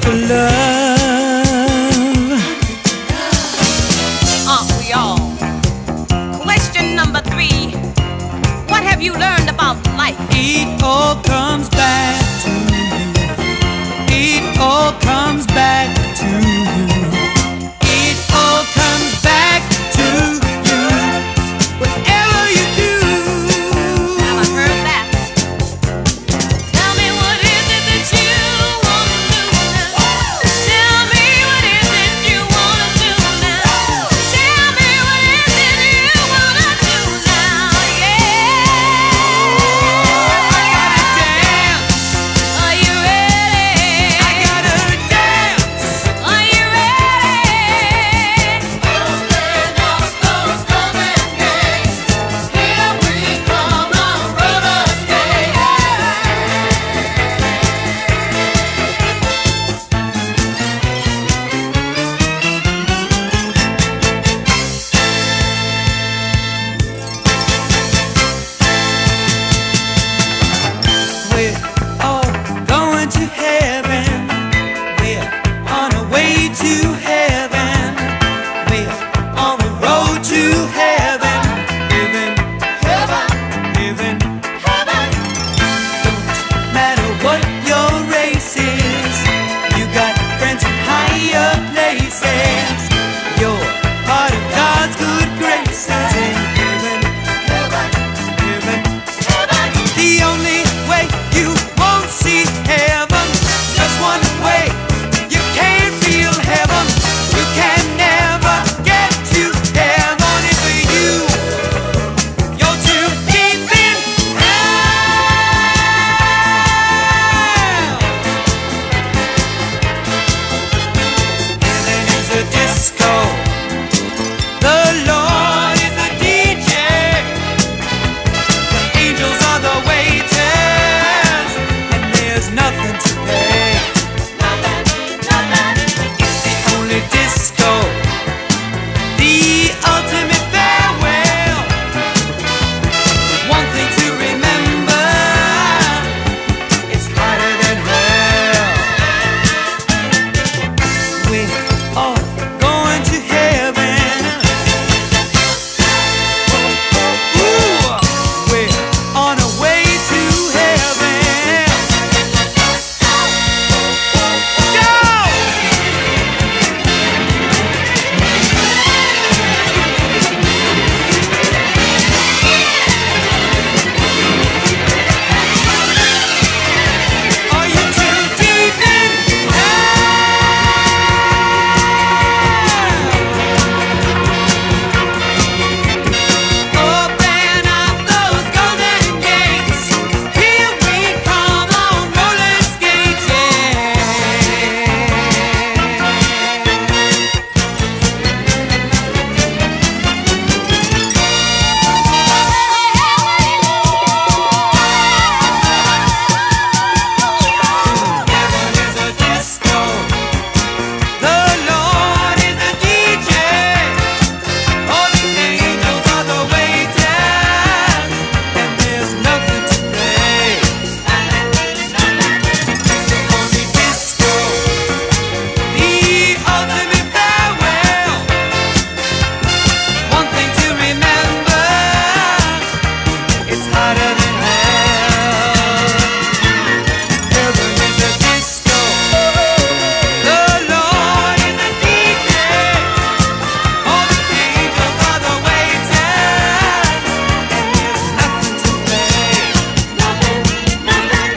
for love. Aren't we all? Question number 3. What have you learned about life? It all comes back to you. It all comes back to you. It all comes back to you. Whatever you do. Well, I heard that. Tell me what is it that you want to do now? Tell me what is it you want to do now? Tell me what is it you want to do now? Yeah. I gotta dance. Are you ready? I gotta dance. Are you ready? Open up those golden gates. Here we come on roller skates. We're all going to heaven. We're on our way to heaven. We're on the road to heaven. Living, living. Don't matter what your race is. You got friends in higher places. You're part of God's good graces. In heaven, living. The only way you won't see heaven, just one way. You can't feel heaven. You can never get to heaven if you, you're too deep in hell. Heaven is a disco. The Lord is a DJ. The angels are the waiters, and there's nothing to pay. It's the only disco, the ultimate farewell. One thing to remember, it's hotter than hell. We're all